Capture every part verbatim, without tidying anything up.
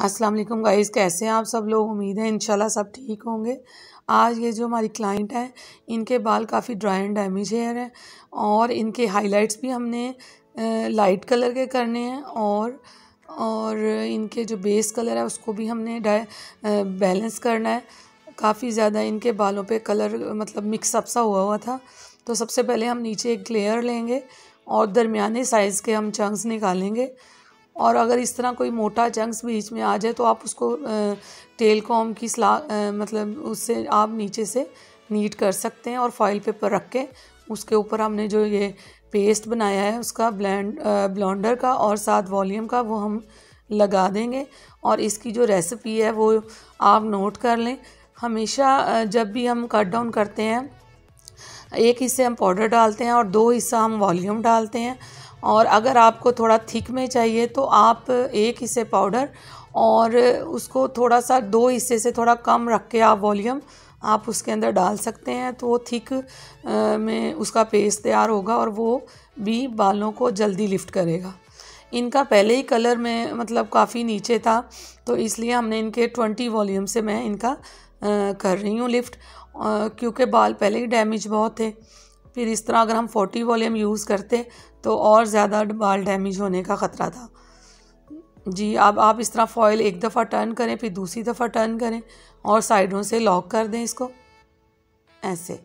अस्सलाम वालेकुम गाइस, कैसे हैं आप सब लोग। उम्मीद है इंशाल्लाह सब ठीक होंगे। आज ये जो हमारी क्लाइंट है, इनके बाल काफ़ी ड्राई एंड डैमेज हेयर है और इनके हाइलाइट्स भी हमने लाइट कलर के करने हैं और और इनके जो बेस कलर है उसको भी हमने बैलेंस करना है। काफ़ी ज़्यादा इनके बालों पे कलर मतलब मिक्सअप सा हुआ हुआ था। तो सबसे पहले हम नीचे एक लेयर लेंगे और दरमियाने साइज़ के हम चंक्स निकालेंगे। और अगर इस तरह कोई मोटा चंक्स बीच में आ जाए तो आप उसको टेल कॉम की सला मतलब उससे आप नीचे से नीट कर सकते हैं और फॉइल पेपर रख के उसके ऊपर हमने जो ये पेस्ट बनाया है उसका ब्लेंड ब्लॉन्डर का और साथ वॉल्यूम का वो हम लगा देंगे। और इसकी जो रेसिपी है वो आप नोट कर लें। हमेशा जब भी हम कट डाउन करते हैं एक हिस्से हम पाउडर डालते हैं और दो हिस्सा हम वॉल्यूम डालते हैं। और अगर आपको थोड़ा थिक में चाहिए तो आप एक हिस्से पाउडर और उसको थोड़ा सा दो हिस्से से थोड़ा कम रख के आप वॉल्यूम आप उसके अंदर डाल सकते हैं। तो वो थिक में उसका पेस्ट तैयार होगा और वो भी बालों को जल्दी लिफ्ट करेगा। इनका पहले ही कलर में मतलब काफ़ी नीचे था तो इसलिए हमने इनके ट्वेंटी वॉल्यूम से मैं इनका आ, कर रही हूँ लिफ्ट, क्योंकि बाल पहले ही डैमेज बहुत थे। फिर इस तरह अगर हम फोर्टी वॉल्यूम यूज़ करते तो और ज़्यादा बाल डैमेज होने का ख़तरा था जी। अब आप इस तरह फॉइल एक दफ़ा टर्न करें, फिर दूसरी दफ़ा टर्न करें और साइडों से लॉक कर दें इसको ऐसे।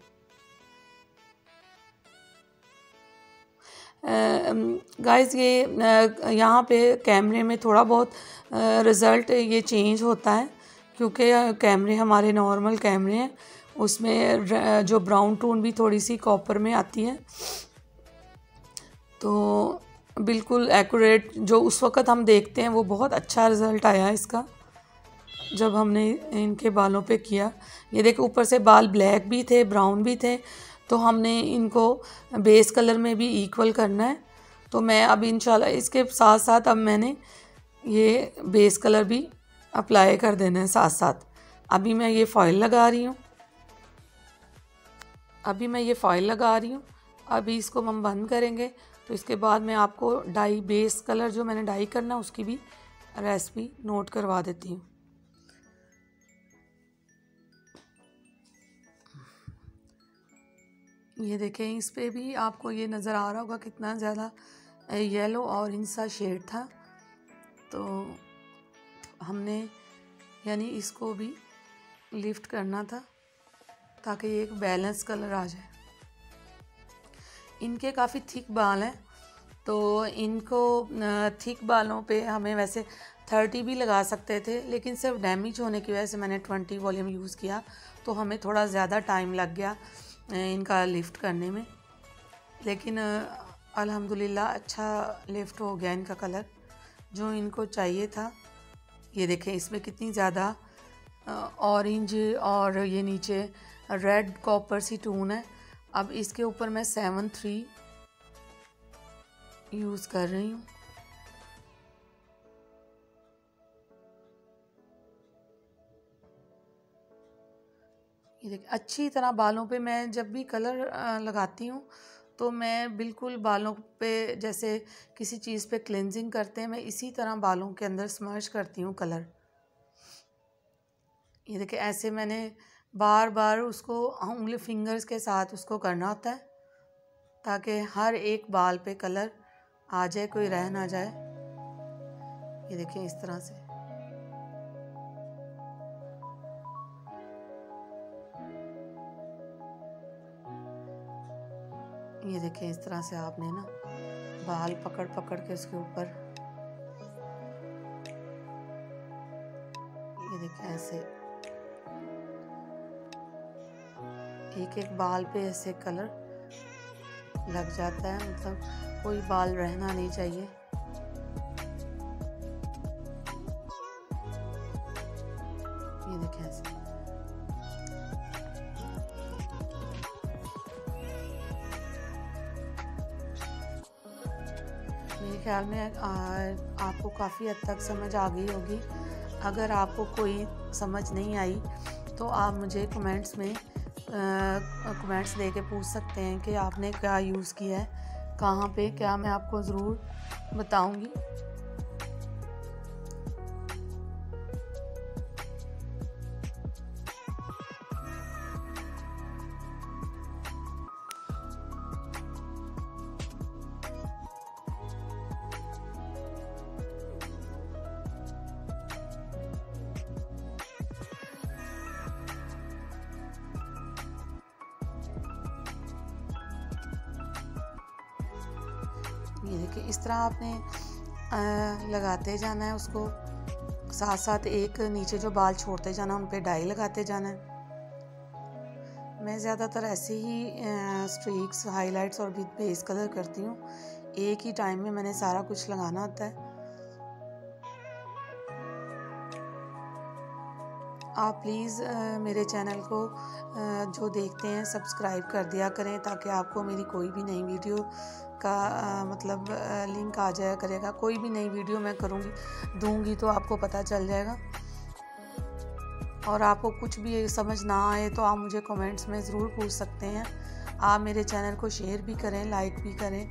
गाइस ये यहाँ पे कैमरे में थोड़ा बहुत रिज़ल्ट ये चेंज होता है क्योंकि कैमरे हमारे नॉर्मल कैमरे हैं, उसमें जो ब्राउन टोन भी थोड़ी सी कॉपर में आती है। तो बिल्कुल एक्यूरेट जो उस वक़्त हम देखते हैं वो बहुत अच्छा रिज़ल्ट आया इसका जब हमने इनके बालों पे किया। ये देखो ऊपर से बाल ब्लैक भी थे ब्राउन भी थे तो हमने इनको बेस कलर में भी इक्वल करना है। तो मैं अब इंशाल्लाह इसके साथ साथ अब मैंने ये बेस कलर भी अप्लाई कर देना है साथ साथ। अभी मैं ये फॉइल लगा रही हूँ अभी मैं ये फॉइल लगा रही हूँ अभी इसको हम बंद करेंगे तो इसके बाद मैं आपको डाई बेस कलर जो मैंने डाई करना उसकी भी रेसिपी नोट करवा देती हूँ। ये देखें इस पे भी आपको ये नज़र आ रहा होगा कितना ज़्यादा येलो ऑरेंज सा शेड था। तो हमने यानी इसको भी लिफ्ट करना था ताकि ये एक बैलेंस कलर आ जाए। इनके काफ़ी थिक बाल हैं तो इनको थिक बालों पे हमें वैसे थर्टी भी लगा सकते थे, लेकिन सिर्फ डैमेज होने की वजह से मैंने ट्वेंटी वॉल्यूम यूज़ किया तो हमें थोड़ा ज़्यादा टाइम लग गया इनका लिफ्ट करने में। लेकिन अल्हम्दुलिल्लाह अच्छा लिफ्ट हो गया इनका कलर जो इनको चाहिए था। ये देखें इसमें कितनी ज़्यादा ऑरेंज और ये नीचे रेड कॉपर सी टून है। अब इसके ऊपर मैं सेवन थ्री यूज़ कर रही हूँ। ये देखिए अच्छी तरह बालों पे मैं जब भी कलर लगाती हूँ तो मैं बिल्कुल बालों पे जैसे किसी चीज़ पे क्लेंजिंग करते हैं मैं इसी तरह बालों के अंदर स्मर्श करती हूँ कलर। ये देखिए ऐसे मैंने बार बार उसको उंगली फिंगर्स के साथ उसको करना होता है ताकि हर एक बाल पे कलर आ जाए, कोई रह ना जाए। ये देखिए इस तरह से ये देखिए इस तरह से आपने ना बाल पकड़ पकड़ के उसके ऊपर ये देखिए ऐसे एक एक बाल पे ऐसे कलर लग जाता है, मतलब कोई बाल रहना नहीं चाहिए। ये देखिए ऐसे मेरे ख्याल में आ, आपको काफ़ी हद तक समझ आ गई होगी। अगर आपको कोई समझ नहीं आई तो आप मुझे कमेंट्स में कमेंट्स दे के पूछ सकते हैं कि आपने क्या यूज़ किया है कहाँ पे, क्या मैं आपको ज़रूर बताऊंगी। ये देखिए इस तरह आपने आ, लगाते जाना है उसको, साथ साथ एक नीचे जो बाल छोड़ते जाना उन पे डाई लगाते जाना है। मैं ज़्यादातर ऐसे ही स्ट्रीक्स, हाइलाइट्स और भी बेस कलर करती हूँ। एक ही टाइम में मैंने सारा कुछ लगाना होता है। आप प्लीज़ मेरे चैनल को आ, जो देखते हैं सब्सक्राइब कर दिया करें, ताकि आपको मेरी कोई भी नई वीडियो का आ, मतलब आ, लिंक आ जाया करेगा। कोई भी नई वीडियो मैं करूँगी दूँगी तो आपको पता चल जाएगा। और आपको कुछ भी समझ ना आए तो आप मुझे कमेंट्स में ज़रूर पूछ सकते हैं। आप मेरे चैनल को शेयर भी करें, लाइक भी करें।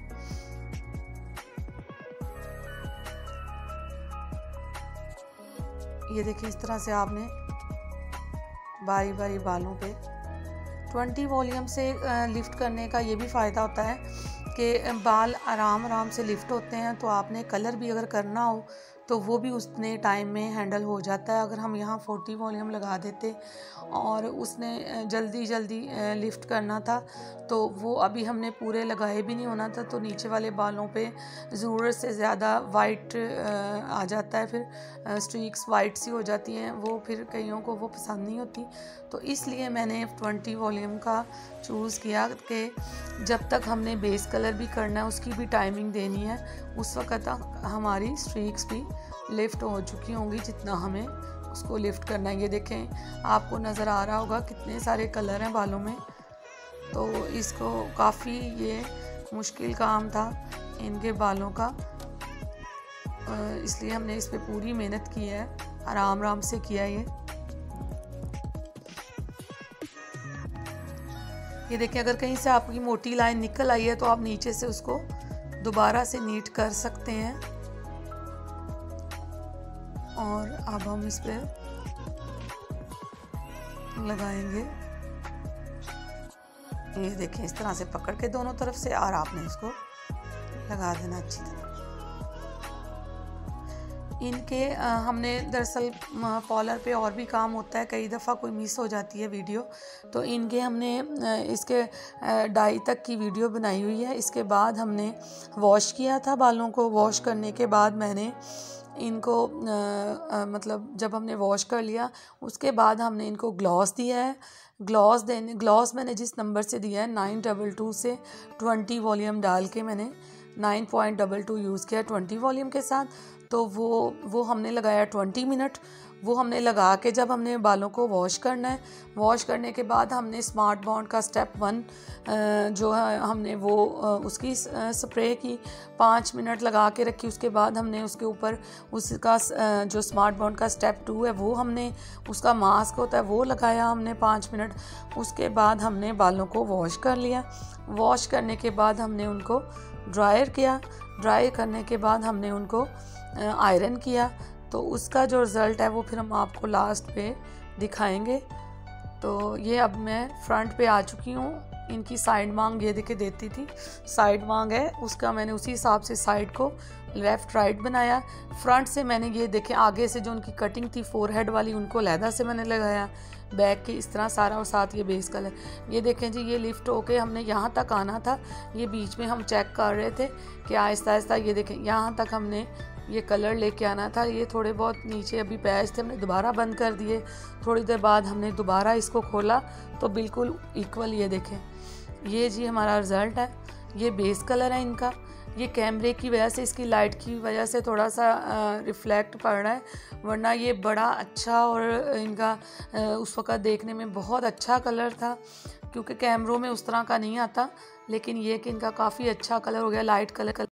ये देखिए इस तरह से आपने बारी बारी बालों पे ट्वेंटी वॉल्यूम से लिफ्ट करने का ये भी फ़ायदा होता है कि बाल आराम आराम से लिफ्ट होते हैं। तो आपने कलर भी अगर करना हो तो वो भी उतने टाइम में हैंडल हो जाता है। अगर हम यहाँ फोर्टी वॉल्यूम लगा देते और उसने जल्दी जल्दी लिफ्ट करना था तो वो अभी हमने पूरे लगाए भी नहीं होना था, तो नीचे वाले बालों पे ज़रूरत से ज़्यादा वाइट आ जाता है, फिर स्ट्रीक्स वाइट सी हो जाती हैं, वो फिर कईयों को वो पसंद नहीं होती। तो इसलिए मैंने ट्वेंटी वॉल्यूम का चूज़ किया कि जब तक हमने बेस कलर भी करना है उसकी भी टाइमिंग देनी है, उस वक़्त तक हमारी स्ट्रीक्स भी लिफ्ट हो चुकी होंगी जितना हमें उसको लिफ्ट करना है। ये देखें आपको नज़र आ रहा होगा कितने सारे कलर हैं बालों में। तो इसको काफ़ी ये मुश्किल काम था इनके बालों का, इसलिए हमने इस पे पूरी मेहनत की है, आराम आराम से किया ये। ये देखिए अगर कहीं से आपकी मोटी लाइन निकल आई है तो आप नीचे से उसको दोबारा से नीट कर सकते हैं। और अब हम इस पे लगाएंगे। ये देखें इस तरह से पकड़ के दोनों तरफ से, और आपने इसको लगा देना अच्छी तरह। इनके आ, हमने दरअसल पॉलर पे और भी काम होता है, कई दफ़ा कोई मिस हो जाती है वीडियो, तो इनके हमने इसके डाई तक की वीडियो बनाई हुई है। इसके बाद हमने वॉश किया था बालों को। वॉश करने के बाद मैंने इनको आ, आ, मतलब जब हमने वॉश कर लिया उसके बाद हमने इनको ग्लॉस दिया है। ग्लॉस देने ग्लॉस मैंने जिस नंबर से दिया है नाइन डबल टू से ट्वेंटी वॉल्यूम डाल के मैंने nine point double two use किया ट्वेंटी वॉल्यूम के साथ। तो वो वो हमने लगाया ट्वेंटी मिनट। वो हमने लगा के जब हमने बालों को वॉश करना है, वॉश करने के बाद हमने स्मार्ट बॉन्ड का स्टेप वन जो है हमने वो उसकी स्प्रे की, पाँच मिनट लगा के रखी। उसके बाद हमने उसके ऊपर उसका जो स्मार्ट बॉन्ड का स्टेप टू है वो हमने उसका मास्क होता है वो लगाया हमने पाँच मिनट। उसके बाद हमने बालों को वॉश कर लिया। वॉश करने के बाद हमने उनको ड्रायर किया। ड्राई करने के बाद हमने उनको आयरन किया। तो उसका जो रिज़ल्ट है वो फिर हम आपको लास्ट पे दिखाएंगे। तो ये अब मैं फ्रंट पे आ चुकी हूँ। इनकी साइड मांग ये देखे देती थी, साइड मांग है उसका मैंने उसी हिसाब से साइड को लेफ़्ट राइट बनाया। फ्रंट से मैंने ये देखे आगे से जो उनकी कटिंग थी फोरहेड वाली उनको लहदा से मैंने लगाया, बैक के इस तरह सारा, और साथ ये बेस कलर। ये देखें जी ये लिफ्ट होके हमने यहाँ तक आना था। ये बीच में हम चेक कर रहे थे कि आहिस्ता आहिस्ता ये देखें यहाँ तक हमने ये कलर लेके आना था। ये थोड़े बहुत नीचे अभी पैच थे, हमने दोबारा बंद कर दिए। थोड़ी देर बाद हमने दोबारा इसको खोला तो बिल्कुल इक्वल ये देखें, ये जी हमारा रिज़ल्ट है। ये बेस कलर है इनका। ये कैमरे की वजह से, इसकी लाइट की वजह से थोड़ा सा रिफ्लेक्ट पड़ रहा है, वरना ये बड़ा अच्छा और इनका आ, उस वक़्त देखने में बहुत अच्छा कलर था, क्योंकि कैमरों में उस तरह का नहीं आता। लेकिन ये कि इनका काफ़ी अच्छा कलर हो गया, लाइट कलर